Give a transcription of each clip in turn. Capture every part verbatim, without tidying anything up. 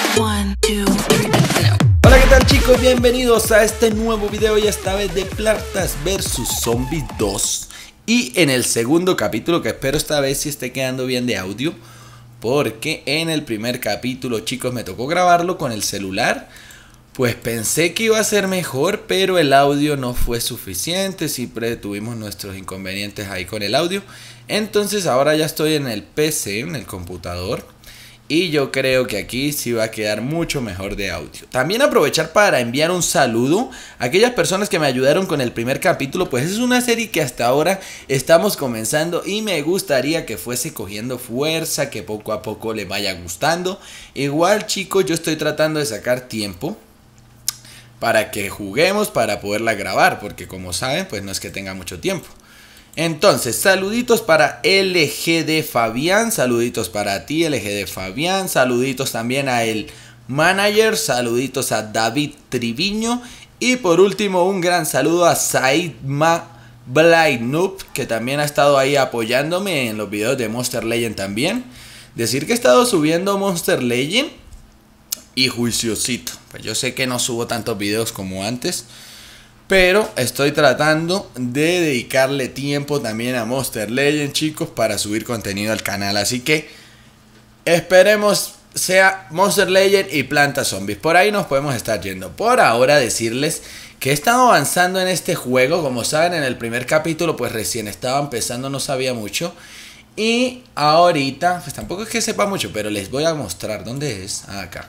One, two, three, no. Hola, ¿qué tal, chicos? Bienvenidos a este nuevo video y esta vez de Plantas versus. Zombies dos. Y en el segundo capítulo, que espero esta vez si esté quedando bien de audio, porque en el primer capítulo, chicos, me tocó grabarlo con el celular. Pues pensé que iba a ser mejor, pero el audio no fue suficiente. Siempre tuvimos nuestros inconvenientes ahí con el audio. Entonces ahora ya estoy en el P C, en el computador, y yo creo que aquí sí va a quedar mucho mejor de audio. También aprovechar para enviar un saludo a aquellas personas que me ayudaron con el primer capítulo. Pues es una serie que hasta ahora estamos comenzando y me gustaría que fuese cogiendo fuerza, que poco a poco le vaya gustando. Igual, chicos, yo estoy tratando de sacar tiempo para que juguemos, para poderla grabar, porque como saben, pues no es que tenga mucho tiempo. Entonces, saluditos para L G D Fabián, saluditos para ti L G D Fabián, saluditos también a el manager, saluditos a David Triviño y por último un gran saludo a Saidma Blainoob, que también ha estado ahí apoyándome en los videos de Monster Legend también. Decir que he estado subiendo Monster Legend y juiciosito, pues yo sé que no subo tantos videos como antes, pero estoy tratando de dedicarle tiempo también a Monster Legend, chicos, para subir contenido al canal. Así que esperemos sea Monster Legend y Plantas Zombies. Por ahí nos podemos estar yendo. Por ahora decirles que he estado avanzando en este juego. Como saben, en el primer capítulo pues recién estaba empezando, no sabía mucho. Y ahorita, pues tampoco es que sepa mucho, pero les voy a mostrar dónde es. Ah, acá.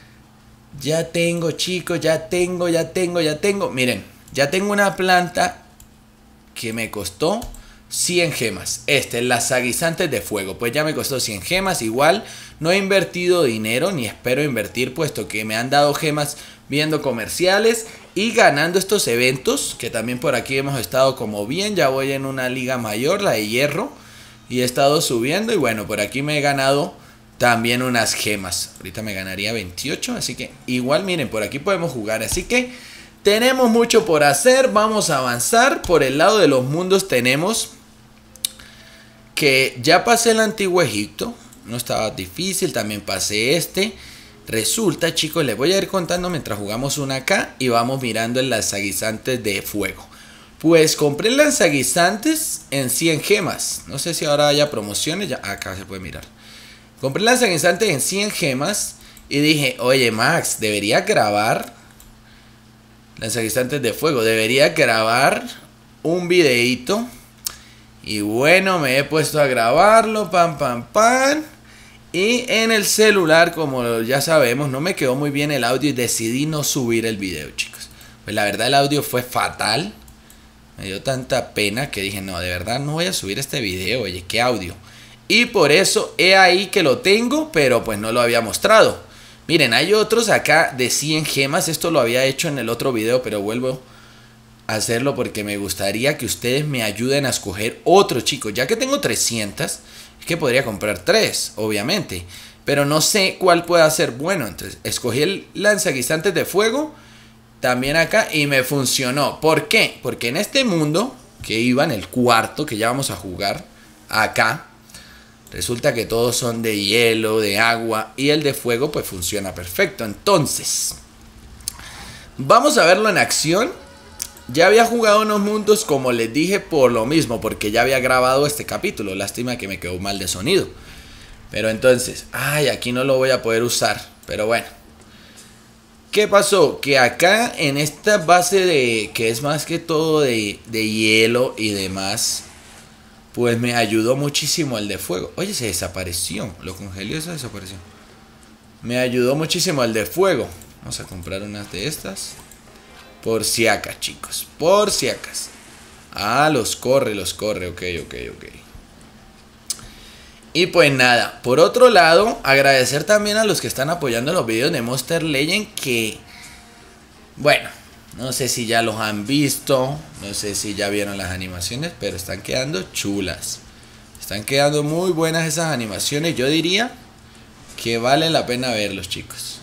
Ya tengo, chicos, ya tengo, ya tengo, ya tengo. Miren. Ya tengo una planta que me costó cien gemas. Esta es la Saguizantes de Fuego. Pues ya me costó cien gemas. Igual no he invertido dinero ni espero invertir, puesto que me han dado gemas viendo comerciales y ganando estos eventos, que también por aquí hemos estado como bien. Ya voy en una liga mayor, la de hierro, y he estado subiendo. Y bueno, por aquí me he ganado también unas gemas. Ahorita me ganaría veintiocho, así que igual miren, por aquí podemos jugar. Así que tenemos mucho por hacer, vamos a avanzar. Por el lado de los mundos tenemos que ya pasé el Antiguo Egipto, no estaba difícil, también pasé este. Resulta, chicos, les voy a ir contando mientras jugamos una acá y vamos mirando en las Saguizantes de Fuego. Pues compré las Saguizantes en cien gemas, no sé si ahora haya promociones, ya acá se puede mirar. Compré las Saguizantes en cien gemas y dije, oye Max, debería grabar las Saguizantes de Fuego, debería grabar un videito. Y bueno, me he puesto a grabarlo, pam, pam, pam. Y en el celular, como ya sabemos, no me quedó muy bien el audio y decidí no subir el video, chicos. Pues la verdad el audio fue fatal. Me dio tanta pena que dije, no, de verdad no voy a subir este video, oye, qué audio. Y por eso he ahí que lo tengo, pero pues no lo había mostrado. Miren, hay otros acá de cien gemas. Esto lo había hecho en el otro video, pero vuelvo a hacerlo porque me gustaría que ustedes me ayuden a escoger otro, chicos. Ya que tengo trescientas, es que podría comprar tres, obviamente. Pero no sé cuál pueda ser bueno. Entonces, escogí el lanzaguisantes de fuego también acá y me funcionó. ¿Por qué? Porque en este mundo que iba en el cuarto, que ya vamos a jugar acá, resulta que todos son de hielo, de agua, y el de fuego pues funciona perfecto. Entonces, vamos a verlo en acción. Ya había jugado unos mundos, como les dije, por lo mismo, porque ya había grabado este capítulo. Lástima que me quedó mal de sonido. Pero entonces, ay, aquí no lo voy a poder usar, pero bueno. ¿Qué pasó? Que acá en esta base de, que es más que todo de, de hielo y demás, pues me ayudó muchísimo el de fuego. Oye, se desapareció. Lo congeló y se desapareció. Me ayudó muchísimo el de fuego. Vamos a comprar unas de estas. Por si acá, chicos. Por si acá. Ah, los corre, los corre. Ok, ok, ok. Y pues nada. Por otro lado, agradecer también a los que están apoyando los videos de Monster Legend. Que, bueno, no sé si ya los han visto, no sé si ya vieron las animaciones, pero están quedando chulas. Están quedando muy buenas esas animaciones. Yo diría que vale la pena verlos, chicos.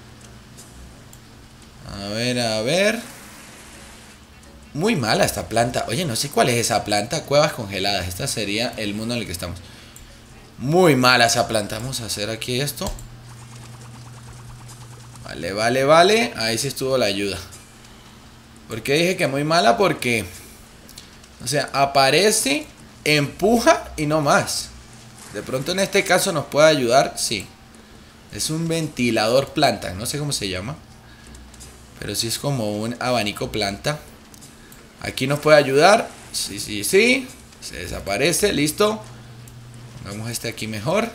A ver, a ver. Muy mala esta planta. Oye, no sé cuál es esa planta. Cuevas congeladas. Esta sería el mundo en el que estamos. Muy mala esa planta. Vamos a hacer aquí esto. Vale, vale, vale. Ahí sí estuvo la ayuda. ¿Por qué dije que muy mala? Porque, o sea, aparece, empuja y no más. De pronto en este caso nos puede ayudar, sí. Es un ventilador planta, no sé cómo se llama. Pero sí es como un abanico planta. Aquí nos puede ayudar. Sí, sí, sí. Se desaparece, listo. Pongamos este aquí mejor.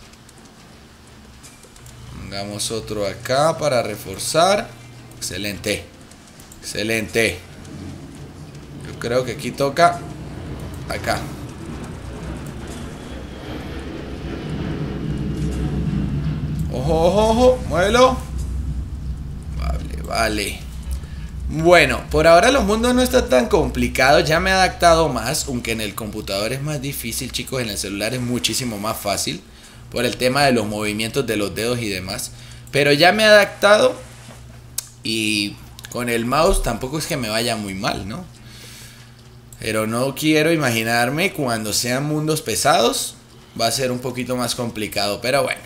Pongamos otro acá para reforzar. Excelente. Excelente. Yo creo que aquí toca acá. Ojo, ojo, ojo. Muévelo. Vale, vale. Bueno, por ahora los mundos no están tan complicados. Ya me he adaptado más. Aunque en el computador es más difícil, chicos. En el celular es muchísimo más fácil. Por el tema de los movimientos de los dedos y demás. Pero ya me he adaptado. Y con el mouse tampoco es que me vaya muy mal, ¿no? Pero no quiero imaginarme cuando sean mundos pesados. Va a ser un poquito más complicado, pero bueno.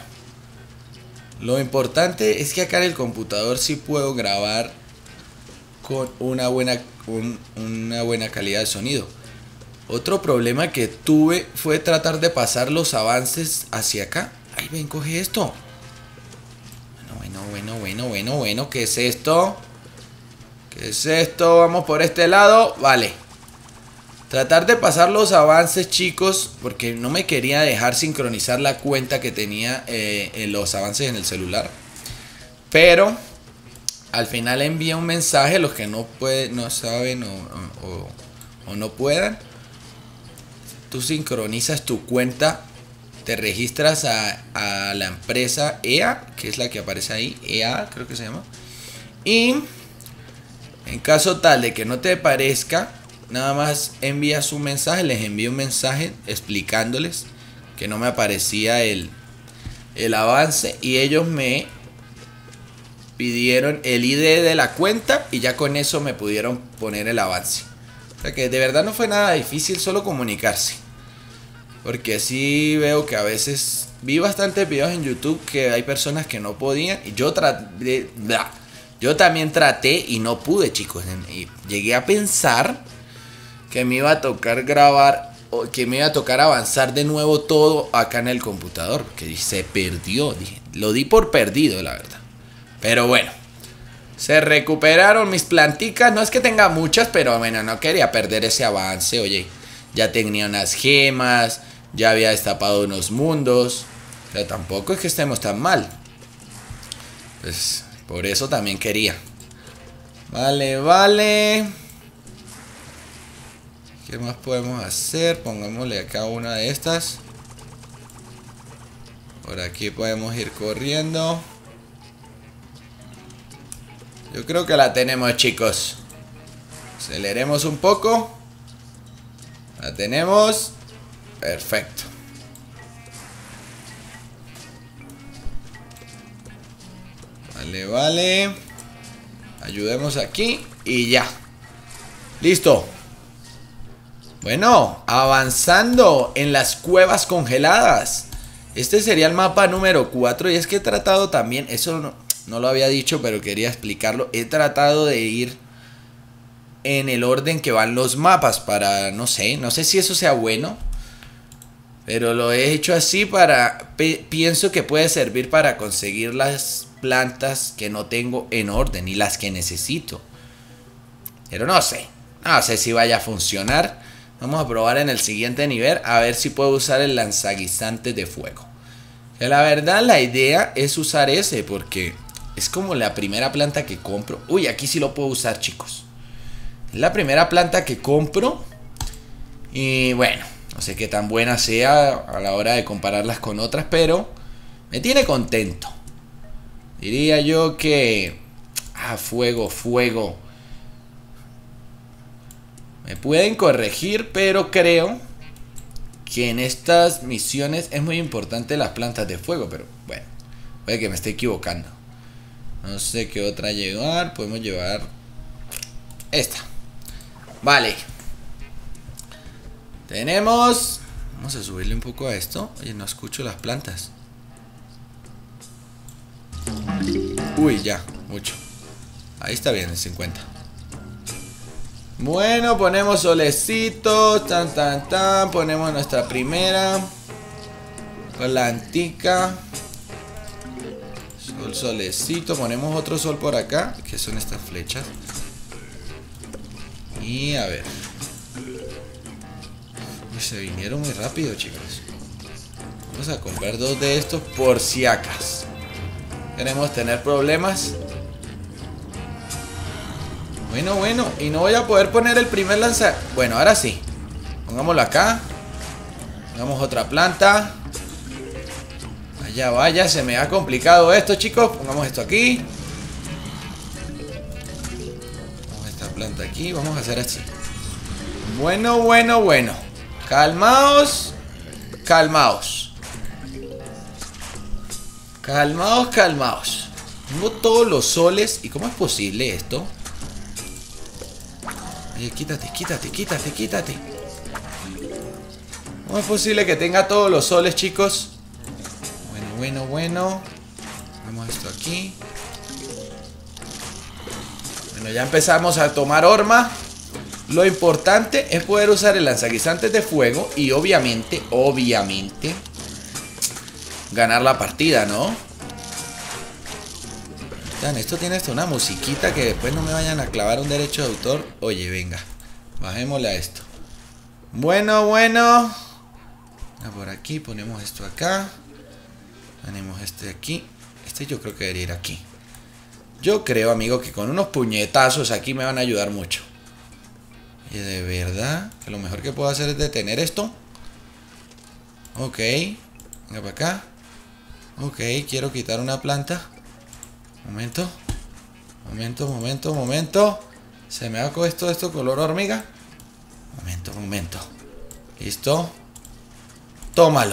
Lo importante es que acá en el computador sí puedo grabar con una buena, un, una buena calidad de sonido. Otro problema que tuve fue tratar de pasar los avances hacia acá. Ay, ven, coge esto. Bueno, bueno, bueno, bueno, bueno. ¿Qué es esto? ¿Qué es esto? Vamos por este lado. Vale. Tratar de pasar los avances, chicos, porque no me quería dejar sincronizar la cuenta que tenía eh, en los avances en el celular. Pero al final envía un mensaje, los que no pueden, no saben o, o, o no puedan. Tú sincronizas tu cuenta, te registras a, a la empresa E A, que es la que aparece ahí, E A creo que se llama. Y en caso tal de que no te parezca, nada más envías un mensaje, les envío un mensaje explicándoles que no me aparecía el, el avance y ellos me pidieron el I D de la cuenta y ya con eso me pudieron poner el avance. O sea que de verdad no fue nada difícil, solo comunicarse. Porque sí veo que a veces vi bastantes videos en YouTube que hay personas que no podían y yo traté, yo también traté y no pude, chicos. Y llegué a pensar que me iba a tocar grabar, o que me iba a tocar avanzar de nuevo todo acá en el computador, porque se perdió, dije, lo di por perdido, la verdad. Pero bueno, se recuperaron mis planticas, no es que tenga muchas, pero bueno, no quería perder ese avance, oye, ya tenía unas gemas, ya había destapado unos mundos, o sea, tampoco es que estemos tan mal. Pues por eso también quería. Vale, vale. ¿Qué más podemos hacer? Pongámosle acá una de estas. Por aquí podemos ir corriendo. Yo creo que la tenemos, chicos. Aceleremos un poco. La tenemos. Perfecto. Vale, vale. Ayudemos aquí y ya. Listo. Bueno, avanzando en las cuevas congeladas. Este sería el mapa número cuatro. Y es que he tratado también, eso no, no lo había dicho, pero quería explicarlo. He tratado de ir en el orden que van los mapas para, no sé, no sé si eso sea bueno. Pero lo he hecho así para, pienso que puede servir para conseguir las plantas que no tengo en orden y las que necesito. Pero no sé, no sé si vaya a funcionar. Vamos a probar en el siguiente nivel a ver si puedo usar el lanzaguisantes de fuego. Que la verdad la idea es usar ese porque es como la primera planta que compro. Uy, aquí sí lo puedo usar, chicos. Es la primera planta que compro. Y bueno, no sé qué tan buena sea a la hora de compararlas con otras, pero me tiene contento. Diría yo que... Ah, fuego, fuego. Me pueden corregir, pero creo que en estas misiones es muy importante las plantas de fuego. Pero bueno, puede que me esté equivocando. No sé qué otra llevar. Podemos llevar esta. Vale. Tenemos... Vamos a subirle un poco a esto. Oye, no escucho las plantas. Uy, ya, mucho. Ahí está bien, el cincuenta. Bueno, ponemos solecitos. Tan, tan, tan. Ponemos nuestra primera. Con la antica. Sol, solecito. Ponemos otro sol por acá. Que son estas flechas. Y a ver. Uy, se vinieron muy rápido, chicos. Vamos a comprar dos de estos por si acaso queremos tener problemas. Bueno, bueno. Y no voy a poder poner el primer lanza. Bueno, ahora sí. Pongámoslo acá. Pongamos otra planta. Allá vaya. Se me ha complicado esto, chicos. Pongamos esto aquí. Pongamos esta planta aquí. Vamos a hacer así. Bueno, bueno, bueno. Calmaos. Calmaos. Calmaos, calmaos. Tengo todos los soles. ¿Y cómo es posible esto? Oye, quítate, quítate, quítate, quítate. ¿Cómo es posible que tenga todos los soles, chicos? Bueno, bueno, bueno. Vamos esto aquí. Bueno, ya empezamos a tomar horma. Lo importante es poder usar el lanzaguisantes de fuego. Y obviamente, obviamente ganar la partida, ¿no? Dan, esto tiene hasta una musiquita que después no me vayan a clavar un derecho de autor. Oye, venga, bajémosle a esto. Bueno, bueno. Por aquí, ponemos esto acá. Ponemos este aquí. Este yo creo que debería ir aquí. Yo creo, amigo, que con unos puñetazos aquí me van a ayudar mucho. Y de verdad que lo mejor que puedo hacer es detener esto. Ok. Venga para acá. Ok, quiero quitar una planta. Momento. Momento, momento, momento. Se me ha puesto esto color hormiga. Momento, momento. Listo. Tómalo.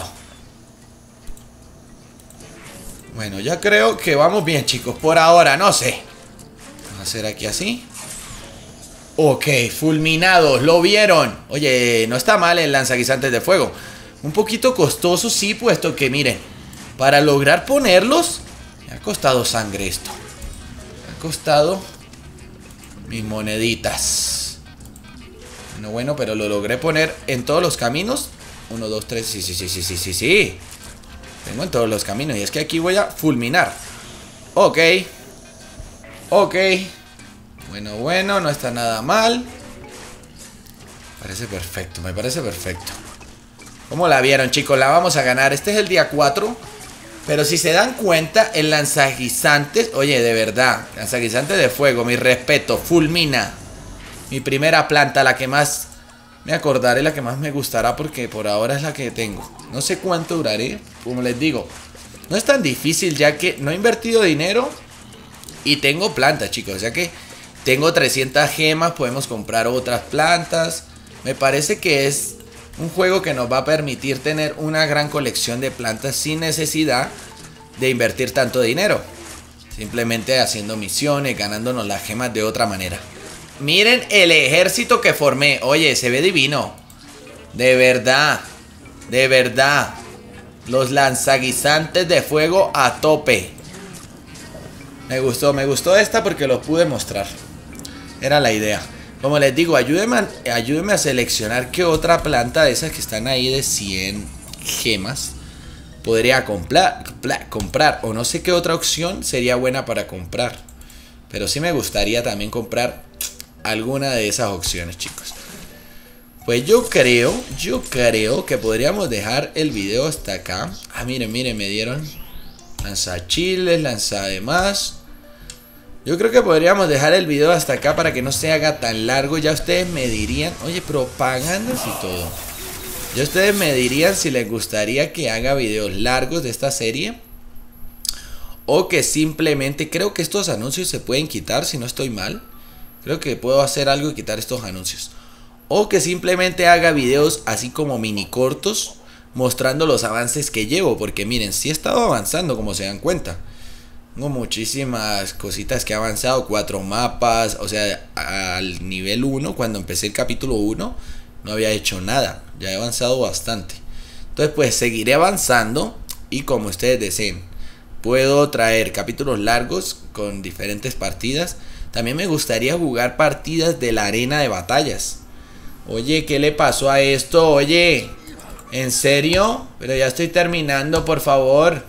Bueno, ya creo que vamos bien, chicos. Por ahora, no sé. Vamos a hacer aquí así. Ok, fulminados. Lo vieron. Oye, no está mal el lanzaguisantes de fuego. Un poquito costoso, sí, puesto que miren, para lograr ponerlos me ha costado sangre esto. Me ha costado mis moneditas. Bueno, bueno, pero lo logré poner en todos los caminos. Uno, dos, tres, sí, sí, sí, sí, sí, sí, sí. Tengo en todos los caminos. Y es que aquí voy a fulminar. Ok. Ok. Bueno, bueno, no está nada mal. Parece perfecto, me parece perfecto. ¿Cómo la vieron, chicos? La vamos a ganar. Este es el día cuatro. Pero si se dan cuenta, el lanzaguisantes... Oye, de verdad, lanzaguisantes de fuego, mi respeto, fulmina. Mi primera planta, la que más me acordaré, la que más me gustará, porque por ahora es la que tengo. No sé cuánto duraré, como les digo. No es tan difícil, ya que no he invertido dinero y tengo plantas, chicos. O sea que tengo trescientas gemas, podemos comprar otras plantas. Me parece que es un juego que nos va a permitir tener una gran colección de plantas sin necesidad de invertir tanto dinero. Simplemente haciendo misiones, ganándonos las gemas de otra manera. Miren el ejército que formé. Oye, se ve divino. De verdad. De verdad. Los lanzaguisantes de fuego a tope. Me gustó, me gustó esta porque lo pude mostrar. Era la idea. Como les digo, ayúdenme a, ayúdenme a seleccionar qué otra planta de esas que están ahí de cien gemas podría comprar, comprar. O no sé qué otra opción sería buena para comprar. Pero sí me gustaría también comprar alguna de esas opciones, chicos. Pues yo creo, yo creo que podríamos dejar el video hasta acá. Ah, miren, miren, me dieron lanzachiles, lanzademás. Yo creo que podríamos dejar el video hasta acá para que no se haga tan largo. Ya ustedes me dirían, oye, propagandas y todo. Ya ustedes me dirían si les gustaría que haga videos largos de esta serie. O que simplemente, creo que estos anuncios se pueden quitar si no estoy mal. Creo que puedo hacer algo y quitar estos anuncios. O que simplemente haga videos así como mini cortos mostrando los avances que llevo. Porque miren, sí he estado avanzando, como se dan cuenta. Tengo muchísimas cositas que he avanzado. Cuatro mapas. O sea, al nivel uno, cuando empecé el capítulo uno, no había hecho nada. Ya he avanzado bastante. Entonces pues seguiré avanzando. Y como ustedes deseen. puedo traer capítulos largos con diferentes partidas. También me gustaría jugar partidas de la arena de batallas. Oye, ¿qué le pasó a esto? Oye, ¿en serio? Pero ya estoy terminando, por favor.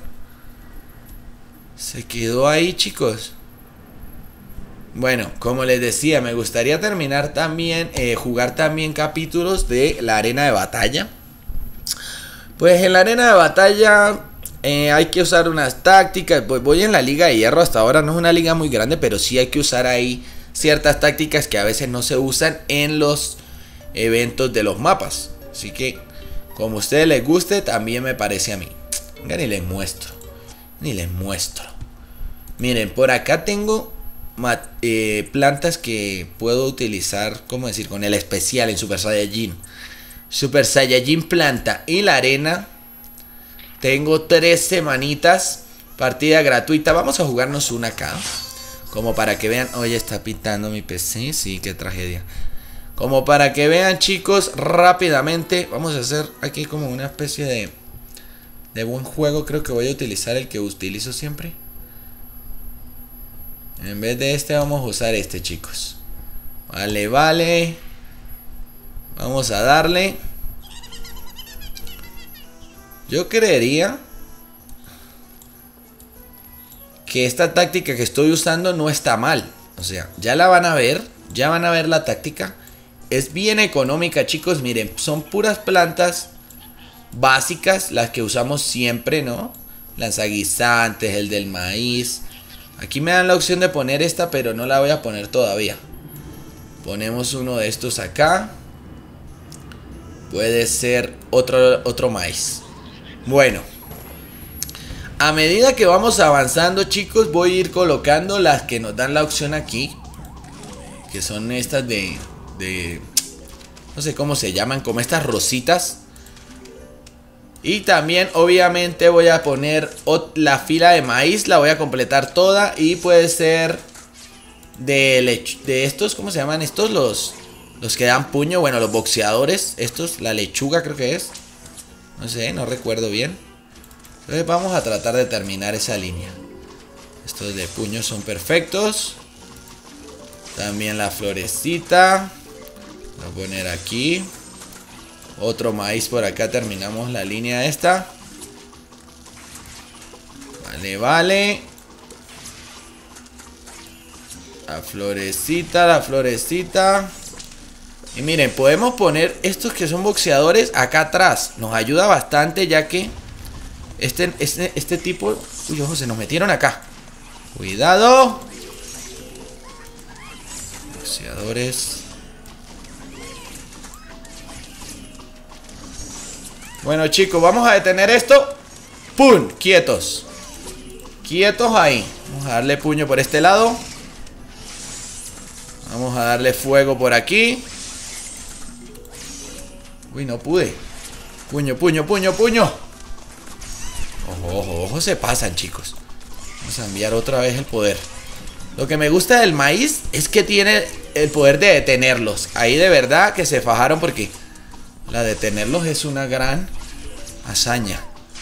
Se quedó ahí, chicos. Bueno, como les decía, me gustaría terminar también, eh, jugar también capítulos de la arena de batalla. Pues en la arena de batalla eh, hay que usar unas tácticas. Pues voy en la liga de hierro, hasta ahora no es una liga muy grande, pero sí hay que usar ahí ciertas tácticas que a veces no se usan en los eventos de los mapas. Así que, como a ustedes les guste, también me parece a mí. Venga, ni les muestro. Ni les muestro. Miren, por acá tengo eh, plantas que puedo utilizar, ¿cómo decir? Con el especial en Super Saiyajin. Super Saiyajin planta y la arena. Tengo tres semanitas. Partida gratuita. Vamos a jugarnos una acá. Como para que vean. Oye, está pitando mi P C. Sí, qué tragedia. Como para que vean, chicos, rápidamente. Vamos a hacer aquí como una especie de De buen juego. Creo que voy a utilizar el que utilizo siempre. En vez de este vamos a usar este, chicos. Vale, vale. Vamos a darle. Yo creería que esta táctica que estoy usando no está mal. O sea, ya la van a ver. Ya van a ver la táctica. Es bien económica, chicos. Miren, son puras plantas básicas, las que usamos siempre, ¿no? Lanzaguisantes, el del maíz. Aquí me dan la opción de poner esta, pero no la voy a poner todavía. Ponemos uno de estos acá. Puede ser otro, otro maíz. Bueno, a medida que vamos avanzando, chicos, voy a ir colocando las que nos dan la opción aquí, que son estas de, de no sé cómo se llaman, como estas rositas. Y también obviamente voy a poner la fila de maíz, la voy a completar toda. Y puede ser de, de estos, ¿cómo se llaman? Estos los, los que dan puño, bueno, los boxeadores. Estos, la lechuga creo que es. No sé, no recuerdo bien. Entonces vamos a tratar de terminar esa línea. Estos de puño son perfectos. También la florecita. Voy a poner aquí. Otro maíz por acá, terminamos la línea esta. Vale, vale. La florecita, la florecita. Y miren, podemos poner estos que son boxeadores acá atrás. Nos ayuda bastante, ya que este, este, este tipo... Uy, ojo, se nos metieron acá. Cuidado. Boxeadores. Bueno, chicos, vamos a detener esto. ¡Pum! Quietos. Quietos ahí. Vamos a darle puño por este lado. Vamos a darle fuego por aquí. Uy, no pude. Puño, puño, puño, puño. Ojo, ojo, ojo, se pasan, chicos. Vamos a enviar otra vez el poder. Lo que me gusta del maíz es que tiene el poder de detenerlos. Ahí de verdad que se fajaron, porque la de detenerlos es una gran hazaña.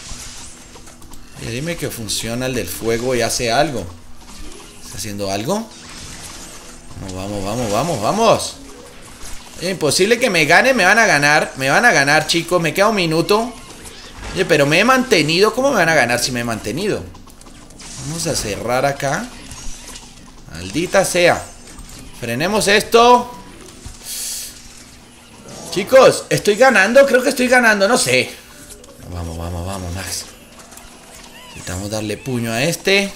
Y dime que funciona el del fuego y hace algo. ¿Está haciendo algo? Vamos, vamos, vamos, vamos, vamos. Es imposible que me gane, me van a ganar. Me van a ganar, chicos, me queda un minuto. Oye, pero me he mantenido. ¿Cómo me van a ganar si me he mantenido? Vamos a cerrar acá. Maldita sea. Frenemos esto. Chicos, estoy ganando, creo que estoy ganando, no sé. Vamos, vamos, vamos, Max. Necesitamos darle puño a este.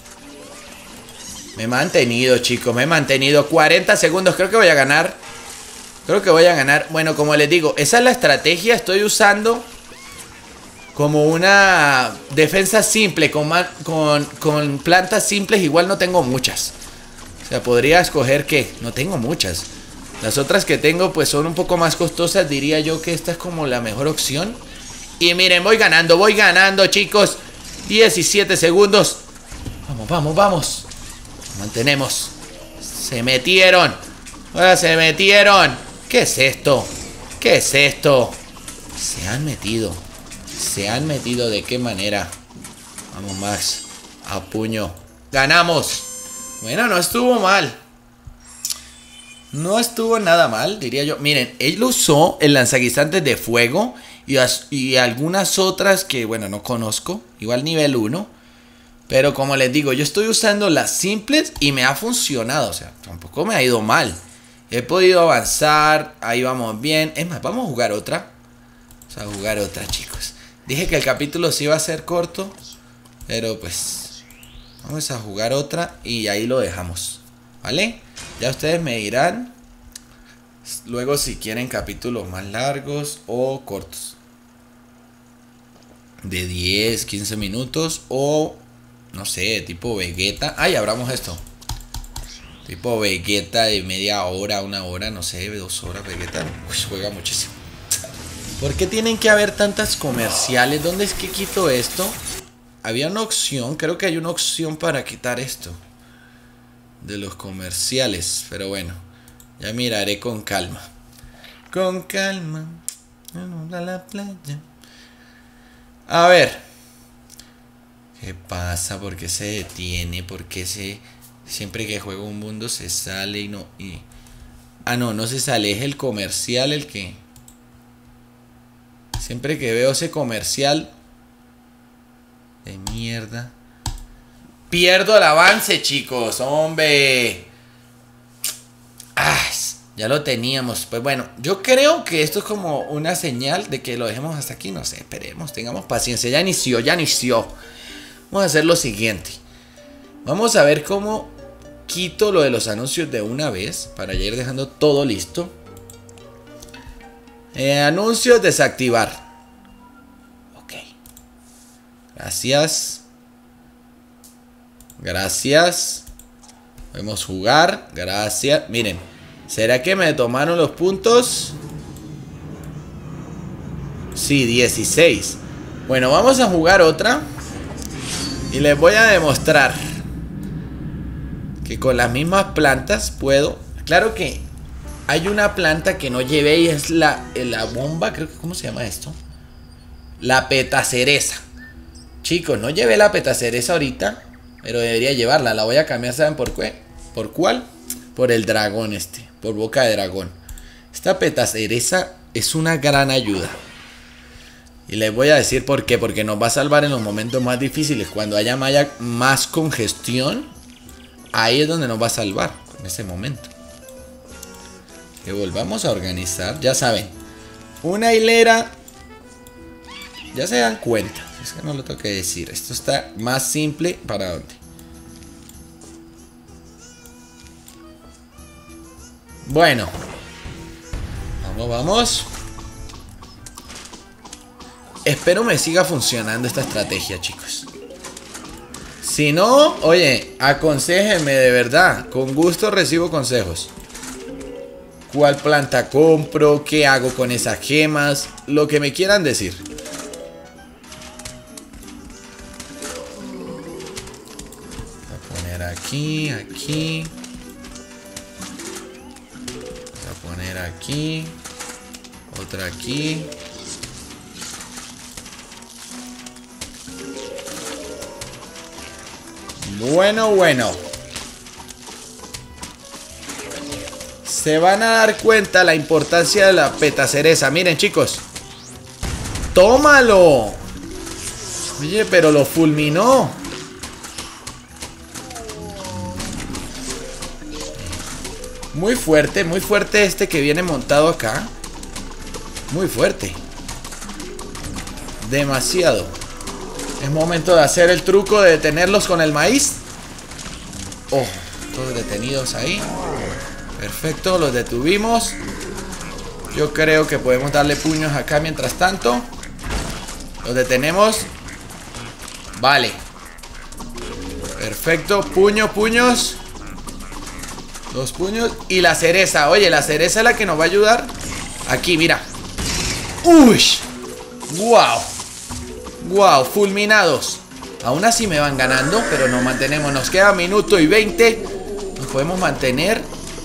Me he mantenido, chicos, me he mantenido. cuarenta segundos, creo que voy a ganar. Creo que voy a ganar. Bueno, como les digo, esa es la estrategia. Estoy usando como una defensa simple, con, con, con plantas simples. Igual no tengo muchas. O sea, podría escoger que no tengo muchas. Las otras que tengo pues son un poco más costosas. Diría yo que esta es como la mejor opción. Y miren, voy ganando, voy ganando, chicos. diecisiete segundos. Vamos, vamos, vamos. Mantenemos. Se metieron. Ahora se metieron. ¿Qué es esto? ¿Qué es esto? Se han metido. Se han metido. ¿De qué manera? Vamos, Max. A puño. ¡Ganamos! Bueno, no estuvo mal. No estuvo nada mal, diría yo. Miren, él usó el lanzaguisantes de fuego y, as y algunas otras que, bueno, no conozco. Igual nivel uno. Pero como les digo, yo estoy usando las simples y me ha funcionado. O sea, tampoco me ha ido mal. He podido avanzar, ahí vamos bien. Es más, vamos a jugar otra. Vamos a jugar otra, chicos. Dije que el capítulo sí iba a ser corto, pero pues vamos a jugar otra y ahí lo dejamos, ¿vale? Ya ustedes me dirán luego si quieren capítulos más largos o cortos, de diez, quince minutos o no sé, tipo Vegeta. Ay, abramos esto. Tipo Vegeta de media hora, una hora, no sé, dos horas. Vegeta uy, juega muchísimo. ¿Por qué tienen que haber tantas comerciales? ¿Dónde es que quito esto? Había una opción, creo que hay una opción para quitar esto de los comerciales, pero bueno, ya miraré con calma. Con calma. A la playa. A ver. ¿Qué pasa? ¿Por qué se detiene? ¿Por qué se... siempre que juego un mundo se sale y no... Y... Ah, no, no se sale, es el comercial el que... Siempre que veo ese comercial de mierda, pierdo el avance, chicos. Hombre. Ah, ya lo teníamos. Pues bueno, yo creo que esto es como una señal de que lo dejemos hasta aquí. No sé, esperemos, tengamos paciencia. Ya inició, ya inició. Vamos a hacer lo siguiente. Vamos a ver cómo quito lo de los anuncios de una vez, para ya ir dejando todo listo. Eh, anuncios, desactivar. Ok. Gracias. Gracias. Podemos jugar. Gracias. Miren. ¿Será que me tomaron los puntos? Sí, dieciséis. Bueno, vamos a jugar otra. Y les voy a demostrar que con las mismas plantas puedo... Claro que... hay una planta que no llevé y es la, la bomba, creo que, ¿cómo se llama esto? La petacereza. Chicos, no llevé la petacereza ahorita, pero debería llevarla. La voy a cambiar, ¿saben por qué? ¿Por cuál? Por el dragón este, por boca de dragón. Esta petacereza es una gran ayuda. Y les voy a decir por qué. Porque nos va a salvar en los momentos más difíciles. Cuando haya más congestión, ahí es donde nos va a salvar, en ese momento. Que volvamos a organizar, ya saben, una hilera. Ya se dan cuenta, es que no lo tengo que decir. Esto está más simple. ¿Para dónde? Bueno, vamos, vamos. Espero me siga funcionando esta estrategia, chicos. Si no, oye, aconséjenme de verdad. Con gusto recibo consejos. ¿Cuál planta compro? ¿Qué hago con esas gemas? Lo que me quieran decir. Voy a poner aquí, aquí. Voy a poner aquí. Otra aquí. Bueno, bueno. Se van a dar cuenta la importancia de la petacereza. Miren, chicos. ¡Tómalo! Oye, pero lo fulminó. Muy fuerte, muy fuerte este que viene montado acá. Muy fuerte. Demasiado. Es momento de hacer el truco de detenerlos con el maíz. Oh, todos detenidos ahí. Perfecto, los detuvimos. Yo creo que podemos darle puños acá mientras tanto. Los detenemos. Vale. Perfecto, puño, puños. Dos puños. Y la cereza, oye, la cereza es la que nos va a ayudar. Aquí, mira. Uy. Wow. Wow, fulminados. Aún así me van ganando, pero nos mantenemos. Nos queda minuto y veinte. Nos podemos mantener.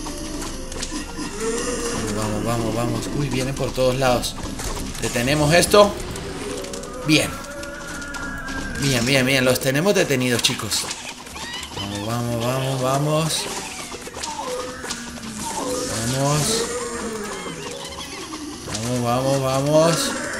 Vamos, vamos, vamos. Uy, vienen por todos lados. Detenemos esto. Bien. Bien, bien, bien. Los tenemos detenidos, chicos. Vamos, vamos, vamos, vamos. Vamos. Vamos, vamos, vamos.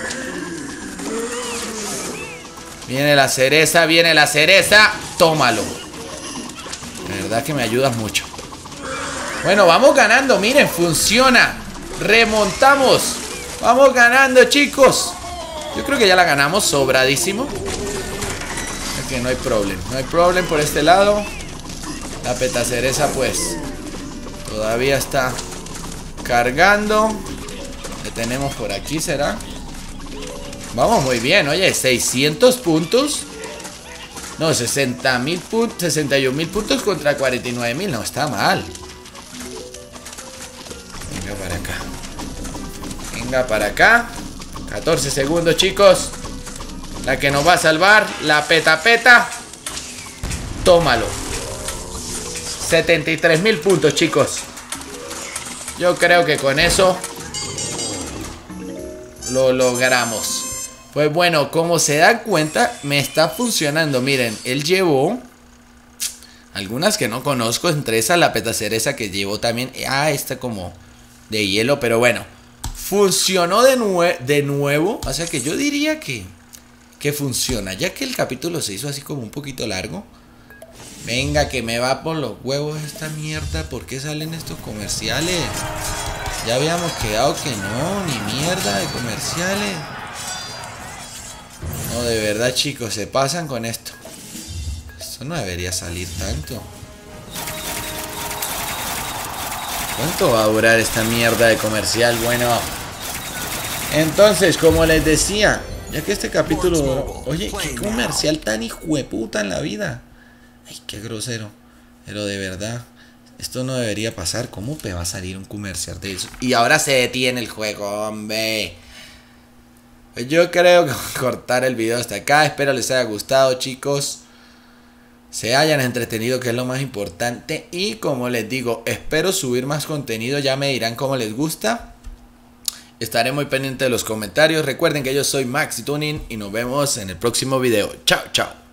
Viene la cereza, viene la cereza. Tómalo. De verdad que me ayudas mucho. Bueno, vamos ganando, miren, funciona. Remontamos. Vamos ganando, chicos. Yo creo que ya la ganamos sobradísimo. Es que no hay problema. No hay problema por este lado. La petacereza pues todavía está cargando. Le tenemos por aquí, ¿será? Vamos muy bien, oye, seiscientos puntos. No, sesenta mil puntos, sesenta y un mil puntos contra cuarenta y nueve mil. No está mal. Venga para acá. Venga para acá. catorce segundos, chicos. La que nos va a salvar, la peta peta. Tómalo. setenta y tres mil puntos, chicos. Yo creo que con eso lo logramos. Pues bueno, como se dan cuenta, me está funcionando. Miren, él llevó algunas que no conozco. Entre esas la petacereza que llevó también. Ah, esta como de hielo, pero bueno. Funcionó de, nue de nuevo. O sea que yo diría que, que funciona. Ya que el capítulo se hizo así como un poquito largo. Venga, que me va por los huevos esta mierda. ¿Por qué salen estos comerciales? Ya habíamos quedado que no, ni mierda de comerciales. No, de verdad, chicos, se pasan con esto. Esto no debería salir tanto. ¿Cuánto va a durar esta mierda de comercial? Bueno, entonces, como les decía, ya que este capítulo... Oye, qué comercial tan hijueputa en la vida. Ay, qué grosero. Pero de verdad, esto no debería pasar. ¿Cómo te va a salir un comercial de eso? Y ahora se detiene el juego, hombre. Pues yo creo que voy a cortar el video hasta acá. Espero les haya gustado, chicos. Se hayan entretenido, que es lo más importante. Y como les digo, espero subir más contenido. Ya me dirán cómo les gusta. Estaré muy pendiente de los comentarios. Recuerden que yo soy Maxi Tuning y nos vemos en el próximo video. Chao, chao.